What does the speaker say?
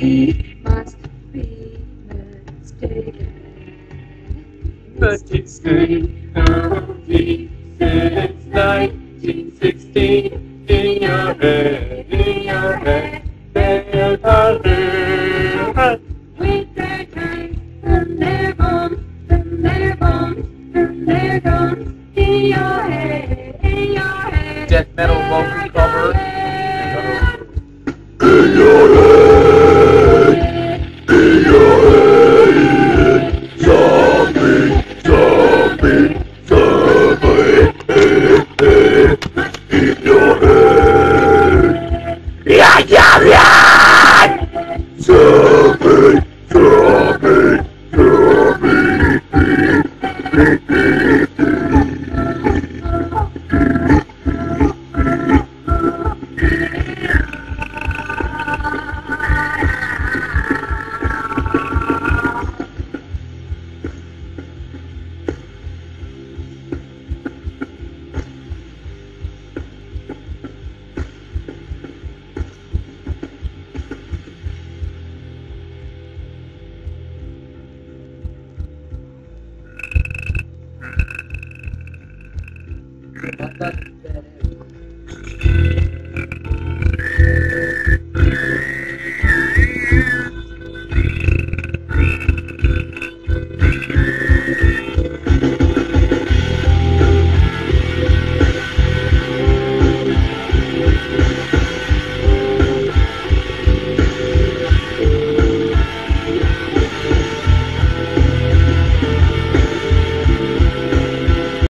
We must be mistaken. But it's been healthy since 1916. In your head, there are there. With their tanks and their bombs, and their bombs, and their guns. In your head, Death metal vocal cover. In your head, zombie, zombie, zombie. In your head, yeah, yeah, yeah. Zombie, zombie, What that?